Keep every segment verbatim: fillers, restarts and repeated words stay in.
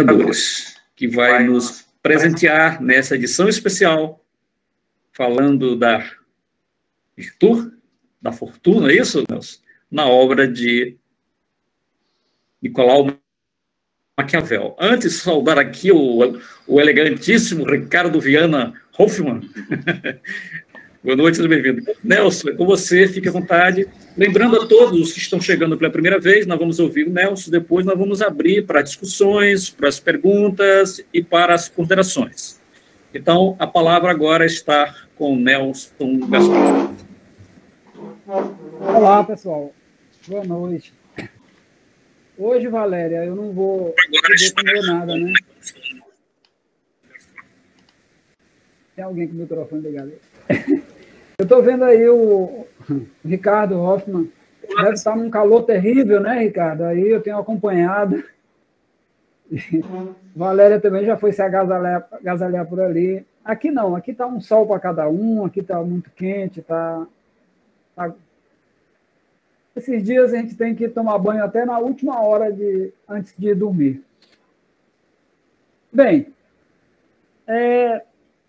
que vai nos presentear nessa edição especial, falando da virtude, da fortuna, é isso, Nelson? Na obra de Nicolau Maquiavel. Antes, saudar aqui o, o elegantíssimo Ricardo Viana Hoffmann. Boa noite, seja bem-vindo. Nelson, é com você, fique à vontade. Lembrando a todos os que estão chegando pela primeira vez, nós vamos ouvir o Nelson, depois nós vamos abrir para discussões, para as perguntas e para as considerações. Então, a palavra agora está com o Nelson Gaspar. Olá, pessoal. Boa noite. Hoje, Valéria, eu não vou poder comer nada, né? Tem alguém com o microfone ligado aí? Eu estou vendo aí o Ricardo Hoffmann. Deve estar num calor terrível, né, Ricardo? Aí eu tenho acompanhado. Valéria também já foi se agasalhar, agasalhar por ali. Aqui não, aqui está um sol para cada um, aqui está muito quente, está... Tá... Esses dias a gente tem que tomar banho até na última hora de, antes de dormir. Bem, é,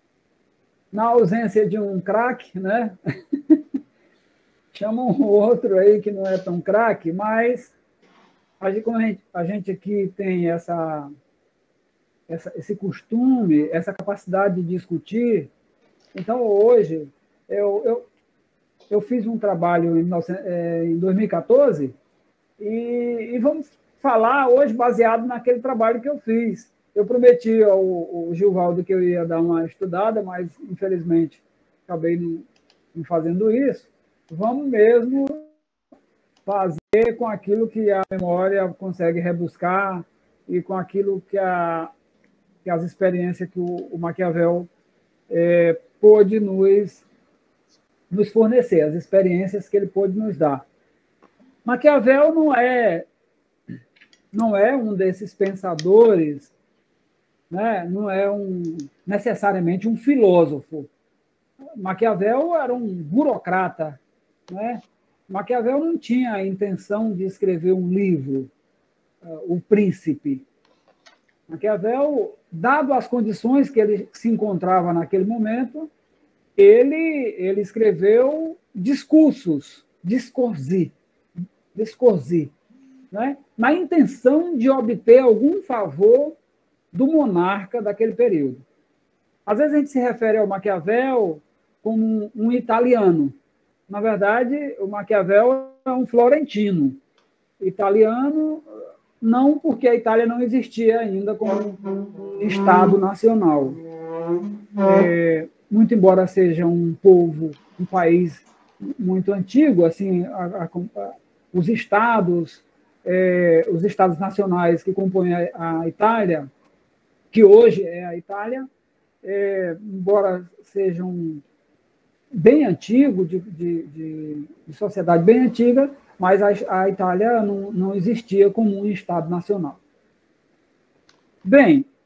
na ausência de um craque, né? Chama um outro aí que não é tão craque, mas a gente, como a gente, a gente aqui tem essa, essa, esse costume, essa capacidade de discutir, então hoje eu... eu Eu fiz um trabalho em dois mil e quatorze e, e vamos falar hoje baseado naquele trabalho que eu fiz. Eu prometi ao, ao Gilvaldo que eu ia dar uma estudada, mas, infelizmente, acabei não, não fazendo isso. Vamos mesmo fazer com aquilo que a memória consegue rebuscar e com aquilo que, a, que as experiências que o, o Maquiavel é, pôde nos nos fornecer, as experiências que ele pôde nos dar. Maquiavel não é, não é um desses pensadores, né? Não é um, necessariamente um filósofo. Maquiavel era um burocrata. Né? Maquiavel não tinha a intenção de escrever um livro, O Príncipe. Maquiavel, dado as condições que ele se encontrava naquele momento, Ele, ele escreveu discursos, discorsi, discorsi, né? Na intenção de obter algum favor do monarca daquele período. Às vezes a gente se refere ao Maquiavel como um, um italiano. Na verdade, o Maquiavel é um florentino. Italiano, não porque a Itália não existia ainda como Estado nacional. É, muito embora seja um povo, um país muito antigo, assim, a, a, a, os estados, é, os estados nacionais que compõem a, a Itália, que hoje é a Itália, é, embora sejam bem antigos, de, de, de, de sociedade bem antiga, mas a, a Itália não, não existia como um estado nacional. Bem,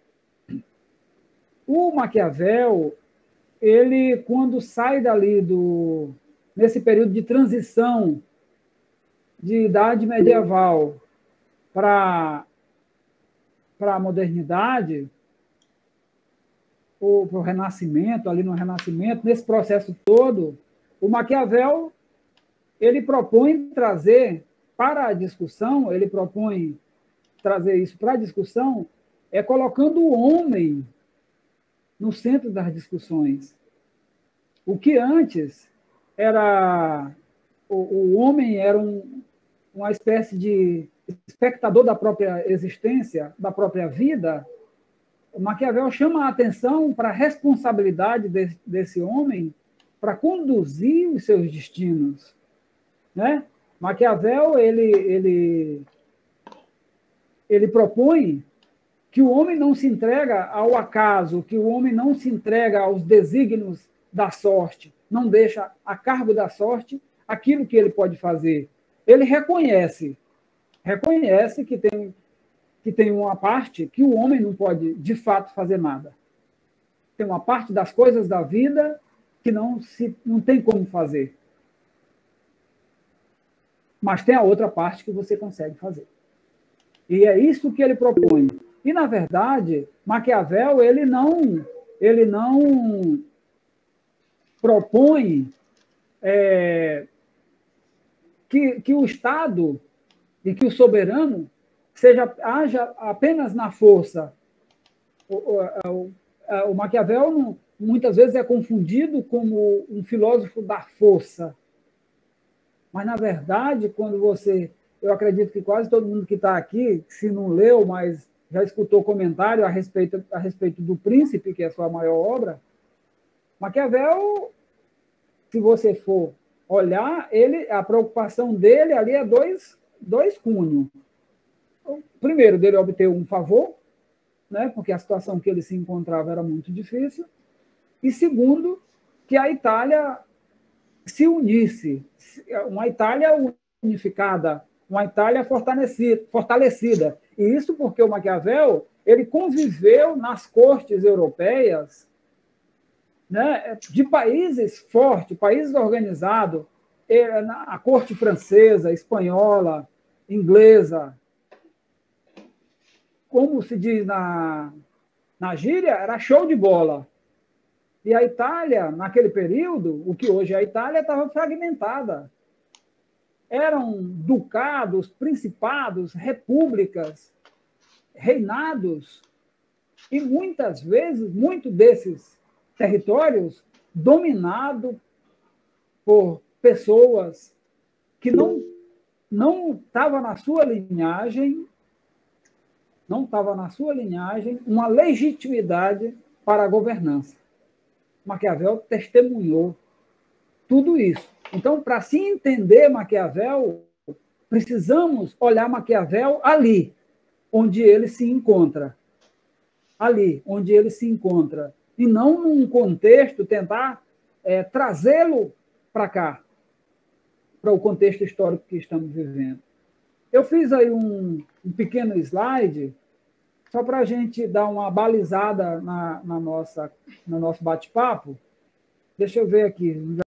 o Maquiavel, ele, quando sai dali do... nesse período de transição de idade medieval para para a modernidade, ou para o Renascimento, ali no Renascimento, nesse processo todo, o Maquiavel, ele propõe trazer para a discussão, ele propõe trazer isso para a discussão, é colocando o homem no centro das discussões. O que antes era... O, o homem era um, uma espécie de espectador da própria existência, da própria vida. O Maquiavel chama a atenção para a responsabilidade de, desse homem para conduzir os seus destinos. Né? Maquiavel, ele, ele, ele propõe que o homem não se entrega ao acaso, que o homem não se entrega aos desígnios da sorte, não deixa a cargo da sorte aquilo que ele pode fazer. Ele reconhece, reconhece que tem, que tem uma parte que o homem não pode, de fato, fazer nada. Tem uma parte das coisas da vida que não, se, não tem como fazer. Mas tem a outra parte que você consegue fazer. E é isso que ele propõe. E, na verdade, Maquiavel ele não, ele não propõe é, que, que o Estado e que o soberano seja, haja apenas na força. O, o, o, o Maquiavel não, muitas vezes é confundido como um filósofo da força. Mas, na verdade, quando você... Eu acredito que quase todo mundo que está aqui, se não leu, mas já escutou comentário a respeito, a respeito do Príncipe, que é a sua maior obra, Maquiavel, se você for olhar, ele, a preocupação dele ali é dois, dois cunhos. O primeiro, dele obter um favor, né, porque a situação que ele se encontrava era muito difícil, e segundo, que a Itália se unisse, uma Itália unificada, uma Itália fortalecida, fortalecida. E isso porque o Maquiavel ele conviveu nas cortes europeias, né, de países fortes, países organizados, a corte francesa, espanhola, inglesa, como se diz na, na gíria, era show de bola. E a Itália, naquele período, o que hoje é a Itália, estava fragmentada. Eram ducados, principados, repúblicas, reinados, e muitas vezes, muito desses territórios dominados por pessoas que não não estavam na sua linhagem, não estava na sua linhagem uma legitimidade para a governança. Maquiavel testemunhou tudo isso. Então, para se entender Maquiavel, precisamos olhar Maquiavel ali, onde ele se encontra. Ali, onde ele se encontra. E não num contexto, tentar é, trazê-lo para cá, para o contexto histórico que estamos vivendo. Eu fiz aí um, um pequeno slide, só para a gente dar uma balizada na, na nossa, no nosso bate-papo. Deixa eu ver aqui.